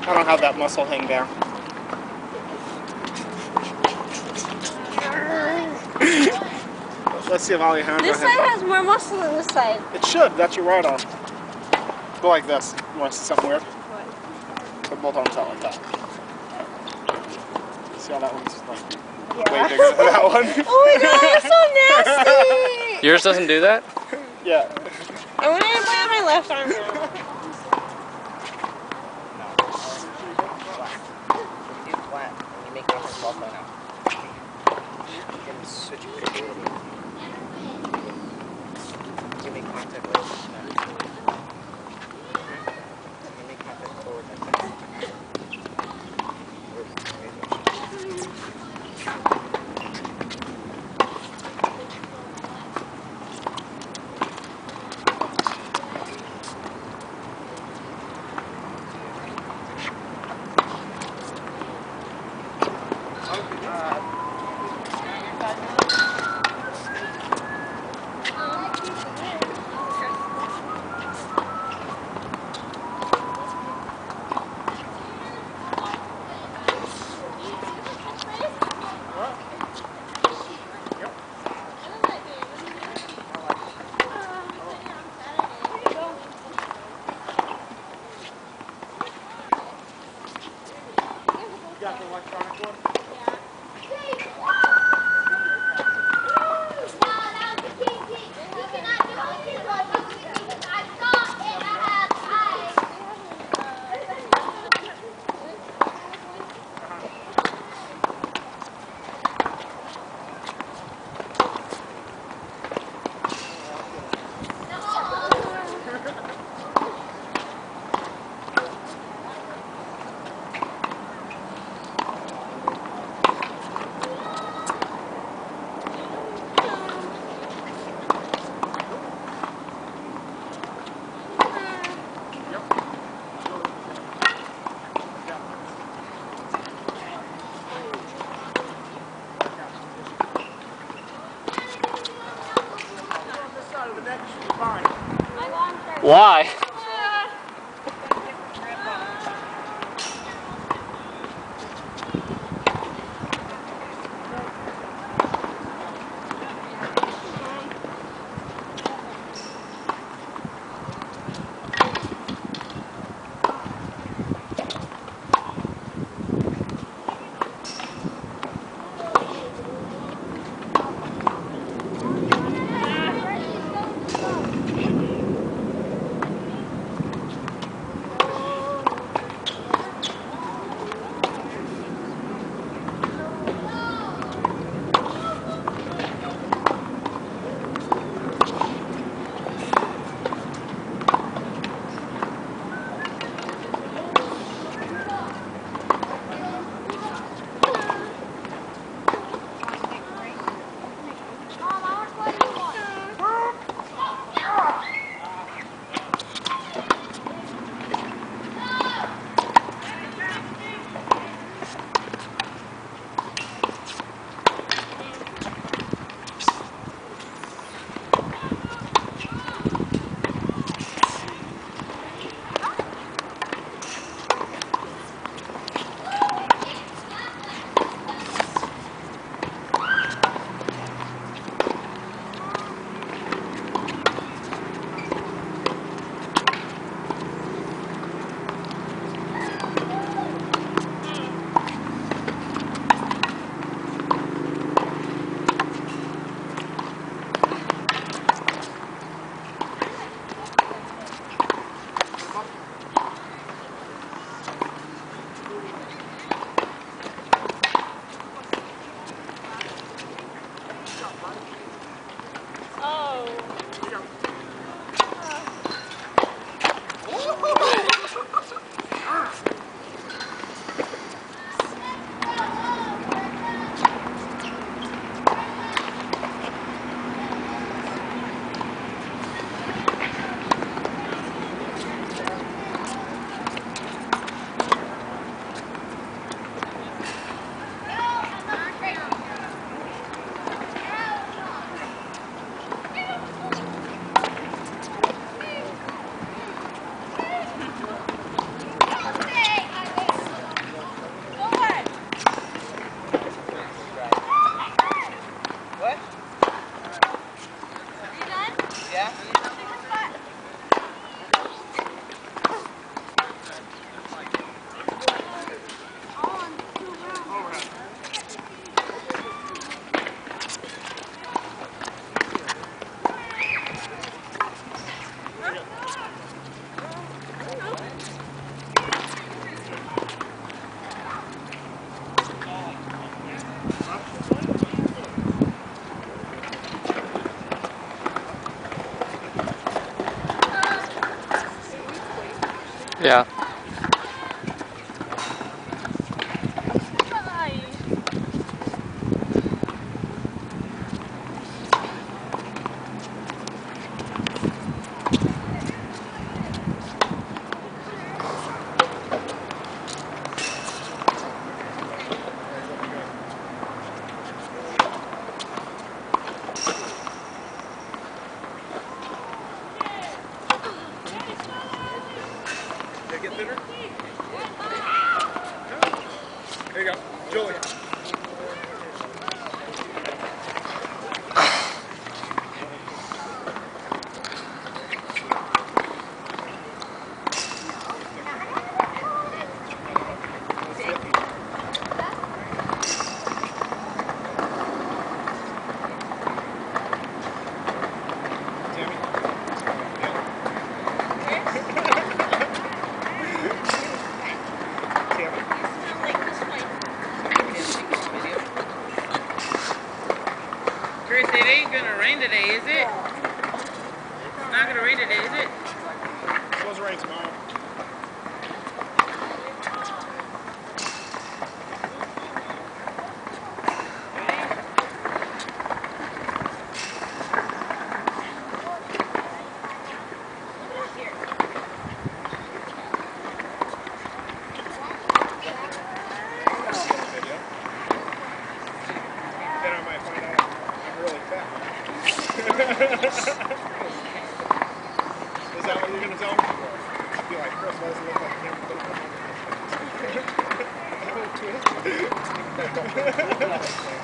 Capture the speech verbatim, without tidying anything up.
I don't have that muscle hang down. Let's see if Alejandro This has side has more muscle than this side. It should. That's your right arm. Go like this. You want to see something weird? What? Put both arms out like that. See how that one's like Yeah. way bigger than that one? Oh my god, that's so nasty! Yours doesn't do that? Yeah. I want to put it on my left arm now. You do flat and you make reference ball phone out. You can switch creativity. You can make contact with it. You can make contact forward and back. Got the electronic one? Why? Yeah? Yeah. Did it get thinner? There you go. Julie. Chris, it ain't gonna rain today, is it? It's not gonna rain today, is it? It's supposed to rain tomorrow. Then I might find out I'm really fat. Is that what you're going to tell me? Be like, Chris, why does it look like him?